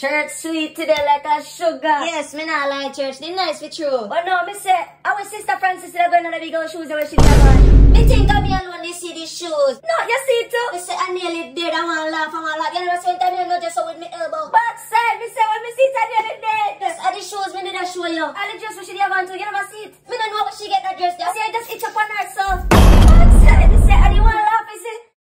Church sweet today like a sugar. Yes, me not like church. They nice for true. But no, me say, our sister Francis is going on the big old shoes where she have on. Me think of me alone they see these shoes. No, you see it too? Me say I nearly dead. I want to laugh. You never spend time here just so with me elbow. But say, me say when me see it I nearly dead. Yes, are the shoes me need to show you. All the dress what she have on too, you never see it. Me don't know what she get that dress. You see I just itch up on her so.